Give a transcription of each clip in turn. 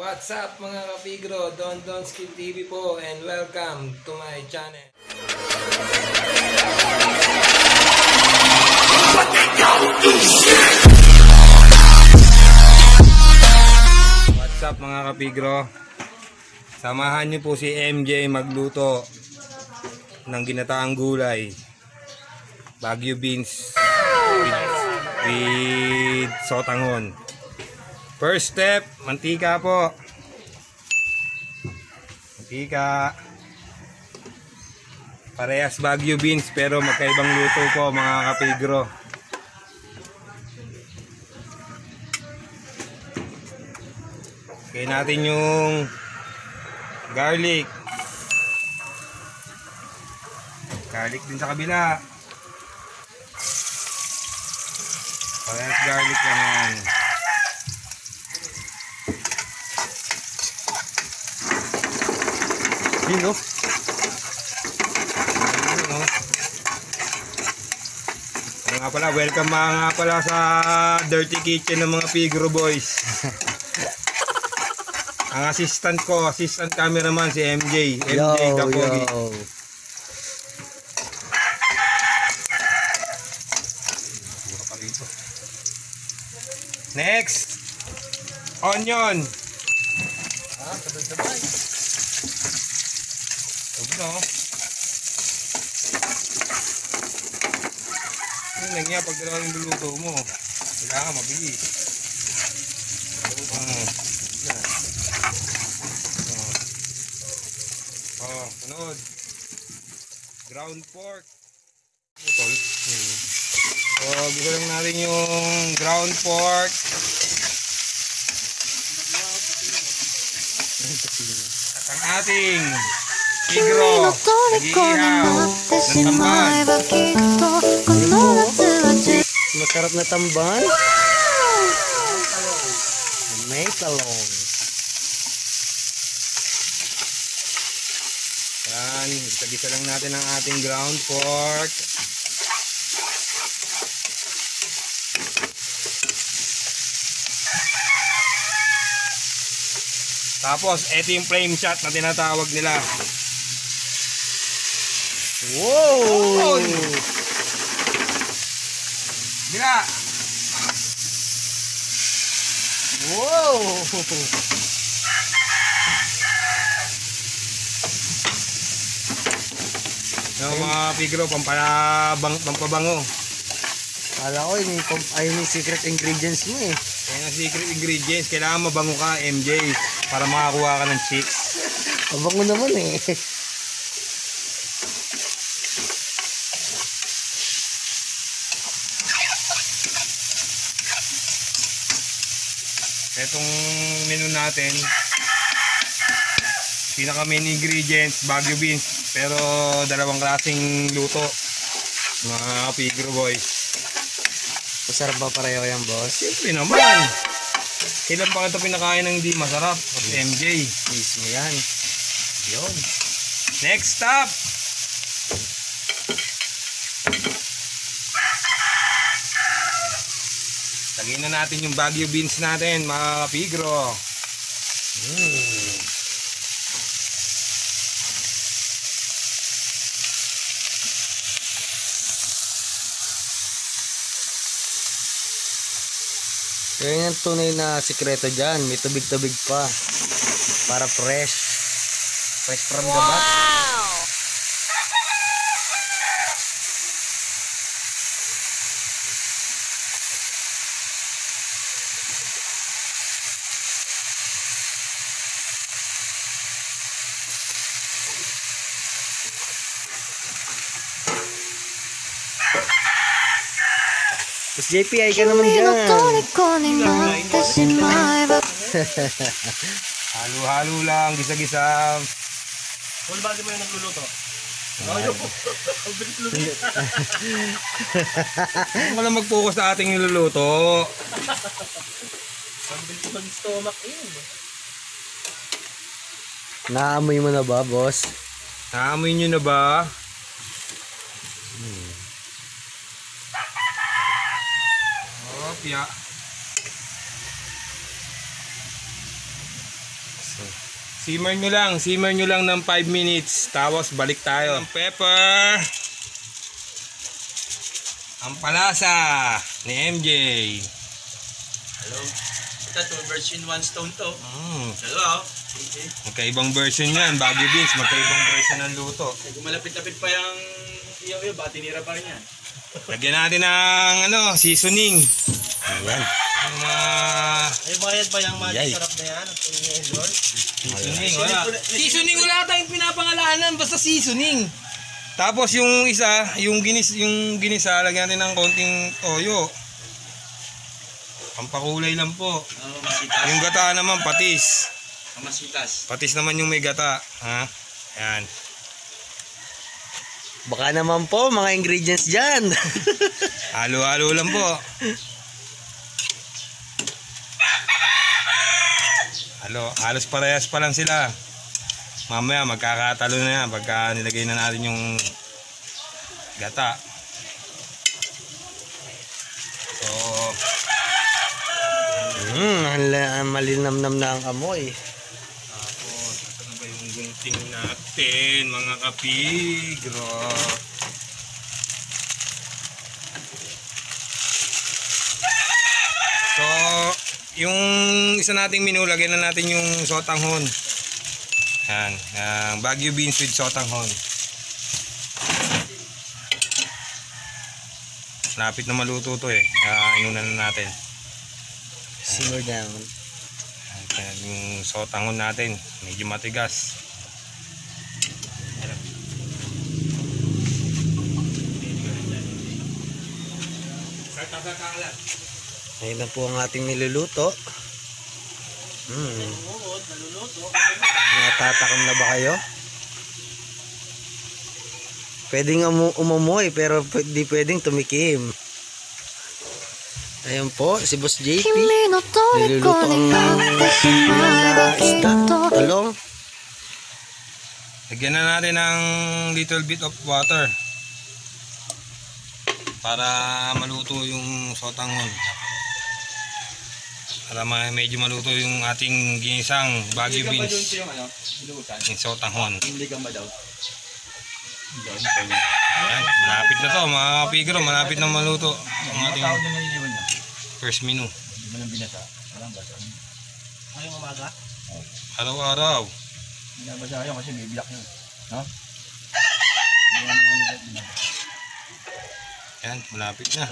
What's up mga kapigro, Don Don Skill TV po and welcome to my channel. What's up mga kapigro, samahan niyo po si MJ magluto ng ginataang gulay, Baguio beans with sotanghon. First step, mantika po. Mantika. Parehas Baguio beans pero magkaibang luto po mga kapigro. Kaya natin yung garlic. Garlic din sa kabila. Parehas garlic naman. No? Nga pala, welcome mga pala sa Dirty Kitchen ng mga Pigro Boys. Ang assistant cameraman si MJ. MJ Kapogi. Next, onion. Sabay-sabay. No. Yung nangyay pag dalawa yung luluto mo, kailangan mabilis. Sunod. Ground pork. So, gusto lang natin yung ground pork. At ang ating Pigro, nag-iihaw ng tamban. Masarap na tamban. May talong. Yan, isa-gisa lang natin ang ating ground pork. Tapos, ito yung flame shot na tinatawag nila. Wow! Bila! Wow! Yung mga pigro, pampabango. Kala ko may secret ingredients mo eh. Kaya ang secret ingredients, kailangan mabango ka, MJ, para makakuha ka ng chicks. Mabango naman eh. Itong menu natin, pinaka main ingredients, Baguio beans, pero dalawang klaseng luto, mga Pigro Boys. Masarap ba pareho yan, boss? Siyempre naman. Kailan pa ito pinakain ng hindi masarap? MJ. Mismo yan. Yun. Next stop. Lagyan na natin yung Baguio beans natin, mga Pigro. Yan yung tunay na sikreto dyan. May tubig-tubig pa. Para fresh. Fresh from the bat. Tapos JP, ay ka naman dyan. Halo-halo lang, gisa-gisa. Kung bakit mo yung nagluluto? Huwag ka lang mag-focus sa ating niluluto. Ang bilis mag-stomach in. Naamoy mo na ba, boss? Naamoy nyo na ba? Opya. Simmer nyo lang ng 5 minutes. Tapos balik tayo. Ang pepper. Ang palasa ni MJ. Hello. Ito, 2 birds in 1 stone to. Hello. Okay. Magkaibang version yan. Baguio beans. Magkaibang version ng luto. Malapit-lapit pa yung iyo, ba? Tinira pa rin yan. Lagyan natin ng seasoning. Ayan. Ay, bayad ba yung mga Yay. sarap na yan? Seasoning, wala. Seasoning, wala tayong pinapangalanan. Basta seasoning. Tapos yung isa, yung ginisa, lagyan natin ng konting toyo. Pampakulay lang po. Masitas. Yung gata naman, patis. Masitas. Patis naman yung may gata. Ha? Ayan. Baka naman po, mga ingredients dyan. Halo-halo lang po. Halos parehas pa lang sila. Mamaya magkakatalo na yan pagka nilagay na natin yung gata. So, malinamnam na ang amoy. tapos ito na ba yung gunting natin, mga kapigro. So, yung isa nating menu, lagyan na natin yung sotanghon. Yan, Baguio beans with sotanghon. Lapit na maluto to eh. Inunan na natin. Simmer down. Yan, yung sotanghon natin, medyo matigas. Ayun na po ang ating niluluto. Natatakam na ba kayo? Pwedeng umumoy pero di pwedeng tumikim. Ayun po, si Boss JP. Niluluto ang isda, talong. Lagyan na natin ng little bit of water para maluto yung sotanghon. Para medyo maluto yung ating ginisang Baguio beans. Yung sotanghon. Ayan, malapit na to mga kapigro, malapit na maluto ang ating first menu. Ngayong umaga? Araw-araw. Binabasa yun kasi may black yun. No? Ayan, malapit na.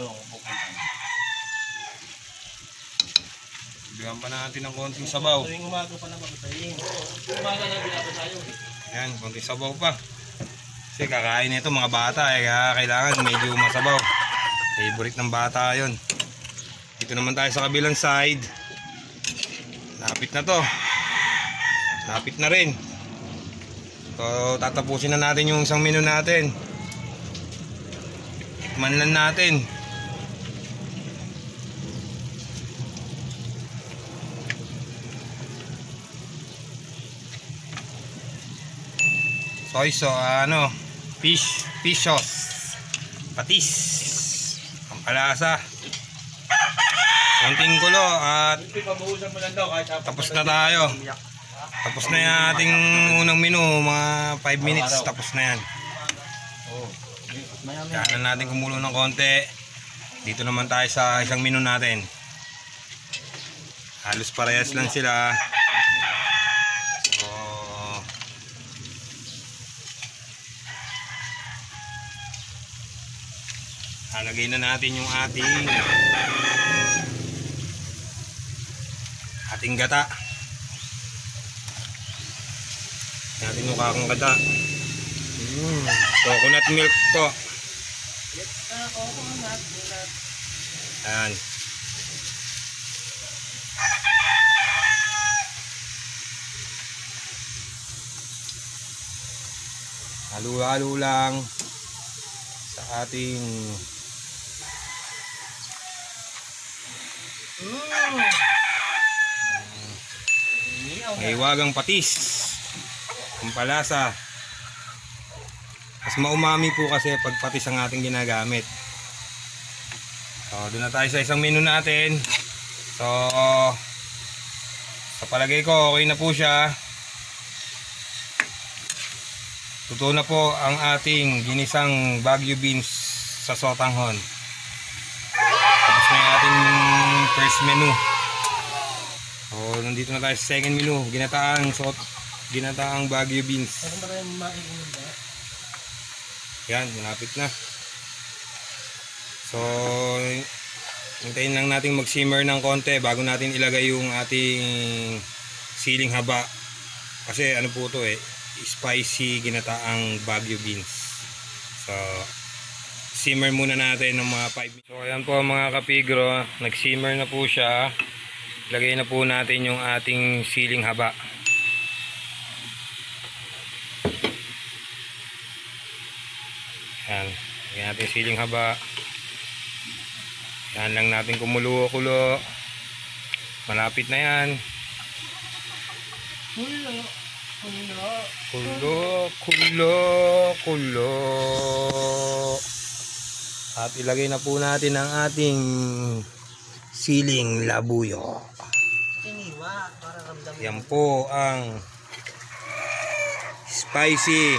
Bigyan pa natin ng konting sabaw. Tuwing umaga pa naman tayo. Umaga na binabasa yun. Ayan, konting sabaw pa. Kasi kakain nito mga bata eh, kaya kailangan medyo masabaw. Favorite ng bata yon. Dito naman tayo sa kabilang side. Lapit na to. Lapit na rin. So tatapusin na natin yung isang menu natin. Tikman lang natin. Fish sauce, patis, ang palasa, konting kulo at tapos na tayo. Tapos na yung ating unang menu, mga 5 minutes tapos na yan. Kailangan natin kumulo ng konti. Dito naman tayo sa isang menu natin. Halos parehas lang sila. Halagay na natin yung ating gata. Natin yung kakang gata. Coconut milk po. Ayan. Halo-halo lang sa ating may wagang patis, ang palasa. Mas maumami po kasi pag patis ang ating ginagamit. So doon na tayo sa isang menu natin. So sa palagay ko okay na po siya. Luto na po ang ating ginisang Baguio beans sa sotanghon. Tapos na yung ating first menu. So, nandito na tayo sa second menu. Ginataang Baguio beans. Yan, malapit na. So, hintayin lang natin mag-simmer ng konti bago natin ilagay yung ating siling haba. Kasi ano po to spicy ginataang Baguio beans. So, simmer muna natin ng mga 5 minutes. So, ayan po mga kapigro, nag-simmer na po siya. Lagay na po natin yung ating siling haba. Ayan, lagyan natin siling haba. Yan lang natin kumulo-kulo. Malapit na yan. Kulo. At ilagay na po natin ang ating siling labuyo. Yan po ang spicy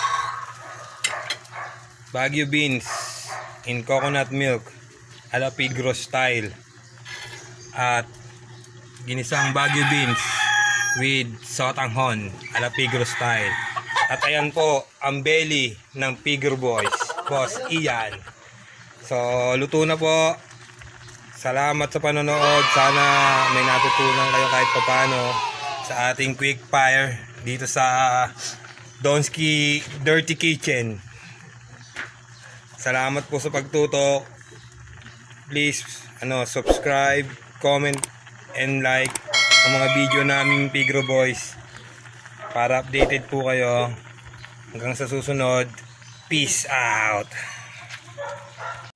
Baguio beans in coconut milk ala Pigro style. At ginisang Baguio beans with sotanghon ala Pigro style. At ayan po ang belly ng Pigro Boys, Boss Ian. So luto na po. Salamat sa panonood. Sana may natutunan kayo kahit papano sa ating quick fire dito sa Donski Dirty Kitchen. Salamat po sa pagtutok. Please subscribe, comment, and like ang mga video namin Pigro Boys para updated po kayo. Hanggang sa susunod. Peace out.